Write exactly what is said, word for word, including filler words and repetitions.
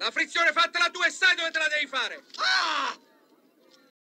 La frizione fatela tu e sai dove te la devi fare! Ah!